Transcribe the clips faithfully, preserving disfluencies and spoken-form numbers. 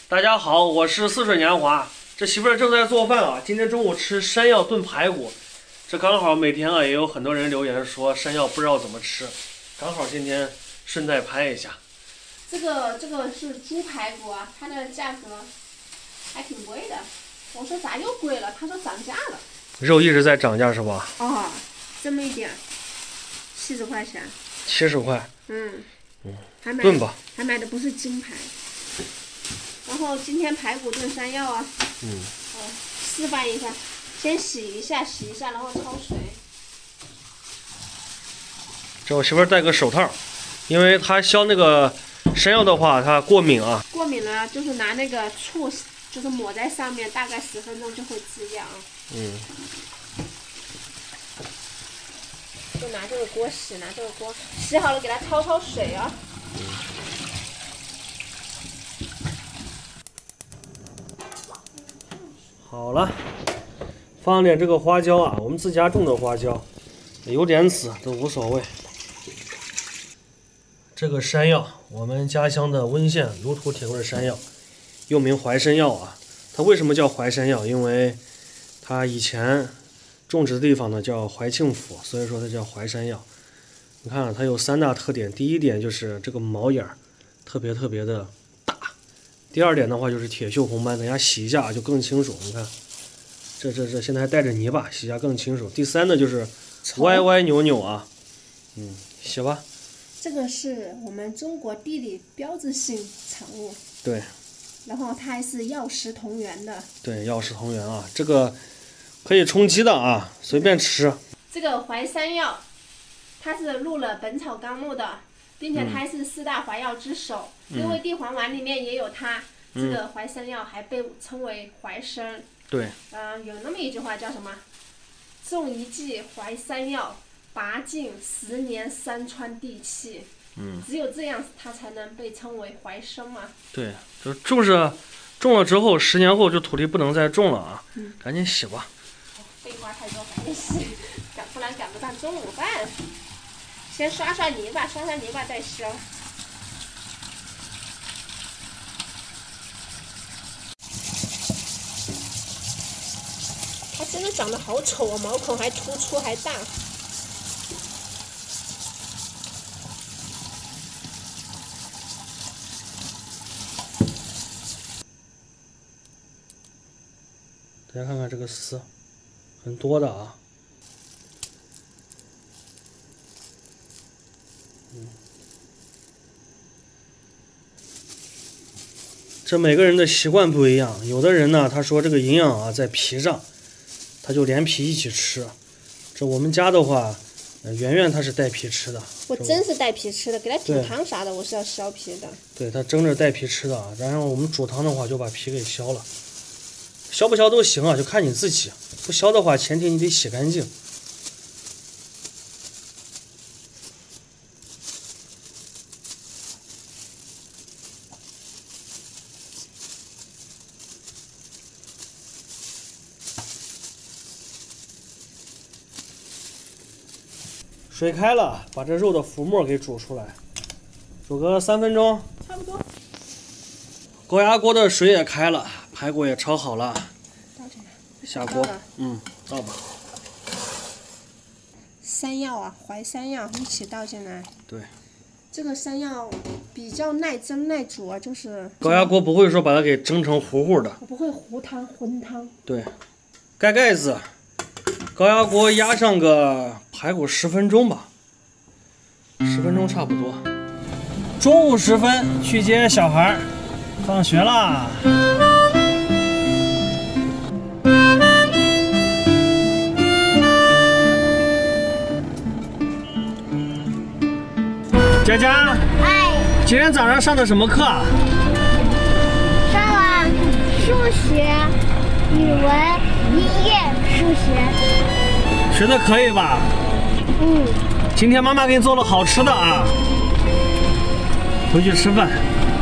大家好，我是似水年华。这媳妇儿正在做饭啊，今天中午吃山药炖排骨。这刚好每天啊也有很多人留言说山药不知道怎么吃，刚好今天顺带拍一下。 这个这个是猪排骨啊，它的价格还挺贵的。我说咋又贵了？他说涨价了。 肉一直在涨价是吧？ 哦，这么一点，七十块钱。 七十块。 嗯。 嗯。 还买炖吧。 还买的不是金排。然后今天排骨炖山药啊。 嗯。 哦，示范一下，先洗一下，洗一下，然后焯水。 这我媳妇儿戴个手套，因为她削那个山药的话，她过敏啊。 过敏了，就是拿那个醋，就是抹在上面，大概十分钟就会止痒。 嗯。 就拿这个锅洗，拿这个锅洗好了，给它焯焯水啊。 好了，放点这个花椒啊，我们自家种的花椒，有点籽都无所谓。这个山药，我们家乡的温县如图铁棍山药，又名淮山药啊。它为什么叫淮山药？因为它以前种植的地方呢叫淮庆府，所以说它叫淮山药。你看它有三大特点，第一点就是这个毛眼儿特别特别的大，第二点的话就是铁锈红斑，等下洗一下就更清楚。你看，这这这现在还带着泥巴，洗一下更清楚。第三呢就是歪歪扭扭啊，嗯，洗吧。 这个是我们中国地理标志性产物。 对。 然后它还是药食同源的。对， 药食同源啊，这个可以充饥的啊，随便吃。 这个淮山药，它是入了《本草纲目》的，并且它是四大怀药之首。嗯、因为地黄丸里面也有它，嗯、这个淮山药还被称为淮参。 对。 嗯、呃，有那么一句话叫什么？种一剂淮山药，拔尽十年山川地气。嗯，只有这样，它才能被称为淮参嘛。 对，就就是种了之后，十年后这土地不能再种了啊！嗯、赶紧洗吧。 废话太多，赶紧洗，赶不然赶不上中午饭。先刷刷泥巴，刷刷泥巴再削。它真的长得好丑啊，毛孔还突出还大。 大家看看这个丝，很多的啊。嗯，这每个人的习惯不一样，有的人呢，他说这个营养啊在皮上，他就连皮一起吃。这我们家的话，呃、圆圆她是带皮吃的。 我真是带皮吃的，给它煮汤啥的，我是要削皮的。 对，它蒸着带皮吃的啊，然后我们煮汤的话就把皮给削了。削不削都行啊，就看你自己。不削的话，前提你得洗干净。水开了，把这肉的浮沫给煮出来，煮个三分钟。 差不多。 高压锅的水也开了，排骨也焯好了。 倒进来。 下锅，嗯，倒吧。 山药啊，淮山药一起倒进来。 对。 这个山药比较耐蒸耐煮啊，就是。 高压锅不会说把它给蒸成糊糊的。 我不会糊汤荤汤。 对。盖盖子，高压锅压上个排骨十分钟吧，十分钟差不多。中午时分去接小孩，放学啦。佳佳， 哎， 今天早上上的什么课？ 上了数学、语文、音乐、数学。 学的可以吧？ 嗯。 今天妈妈给你做了好吃的啊，回去吃饭。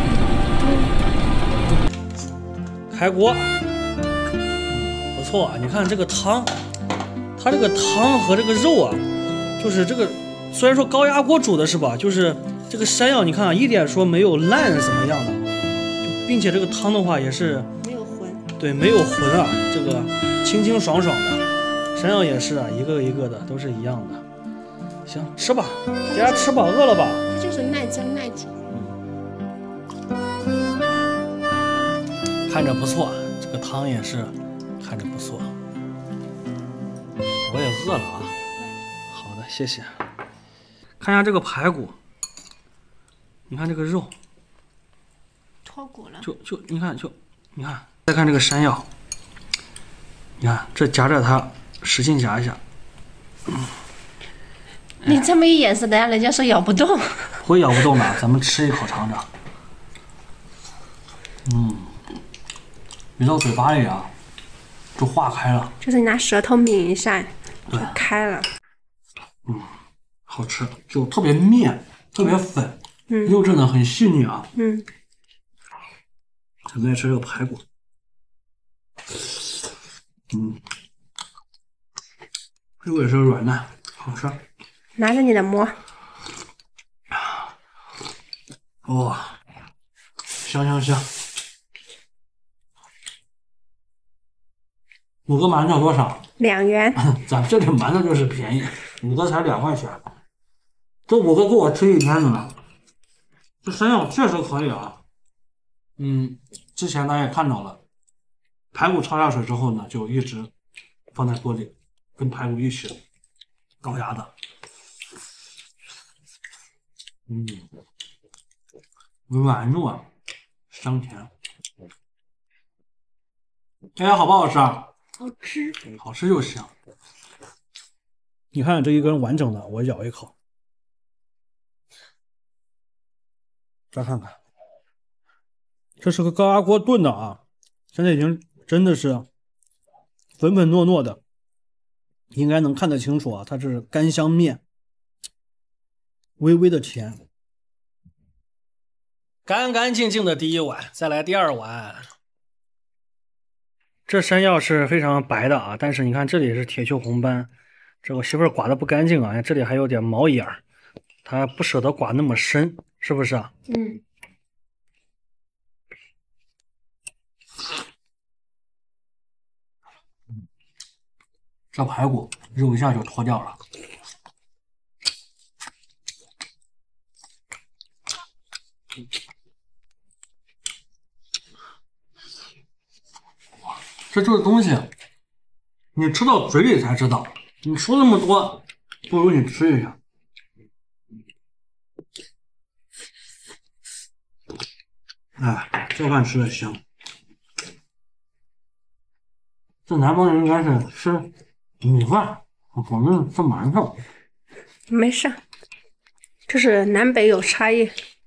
嗯。开锅，不错啊！你看这个汤，它这个汤和这个肉啊，就是这个。虽然说高压锅煮的是吧，就是这个山药，你看啊，一点说没有烂怎么样的，就并且这个汤的话也是没有浑， 对，没有浑啊，这个清清爽爽的。山药也是啊，一个一个的都是一样的。行，吃吧，大家吃吧，饿了吧？ 它就是耐蒸耐煮。 看着不错，这个汤也是看着不错。我也饿了啊。好的，谢谢。看一下这个排骨，你看这个肉， 脱骨了。 就就你看就你看，再看这个山药，你看这夹着它，使劲夹一下。嗯， 你这么一眼神，等下人家说咬不动。 会咬不动的，咱们吃一口尝尝。嗯，一到嘴巴里啊，就化开了。 就是你拿舌头抿一下，就对， 开了。 嗯，好吃，就特别面，特别粉， 嗯， 肉质呢很细腻啊。 嗯， 咱们来吃这个排骨。嗯，肉也是软嫩，好吃。 拿着你的馍。 哇、哦，香香香！五个馒头多少？ 两元。 咱这里馒头就是便宜，五个才两块钱，这五个够我吃一天的呢。这山药确实可以啊。嗯，之前大家也看到了，排骨焯下水之后呢，就一直放在锅里，跟排骨一起高压的。嗯，软糯，香甜。大家好不好吃啊？ 好吃， 好吃就行。你看这一根完整的，我咬一口，再看看，这是个高压锅炖的啊，现在已经真的是粉粉糯糯的，应该能看得清楚啊，它是干香面，微微的甜。干干净净的第一碗，再来第二碗。这山药是非常白的啊，但是你看这里是铁锈红斑，这我媳妇儿刮的不干净啊，这里还有点毛眼儿，她不舍得刮那么深，是不是啊？ 嗯。 这排骨肉一下就脱掉了。这就是东西，你吃到嘴里才知道。你说那么多，不如你吃一下。哎，这饭吃的香。这南方人应该是吃米饭，我们吃馒头。 没事，就是南北有差异。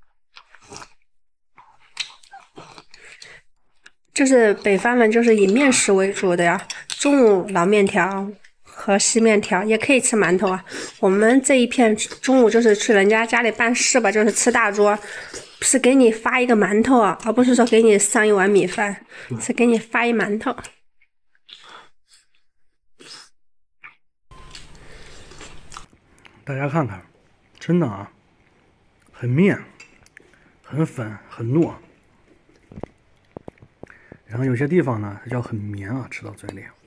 就是北方人就是以面食为主的呀，中午老面条和稀面条，也可以吃馒头啊。我们这一片中午就是去人家家里办事吧，就是吃大桌，是给你发一个馒头啊，而不是说给你上一碗米饭，是给你发一馒头。 大家看看，真的啊，很面，很粉，很糯。然后有些地方呢，它叫很绵啊，吃到嘴里。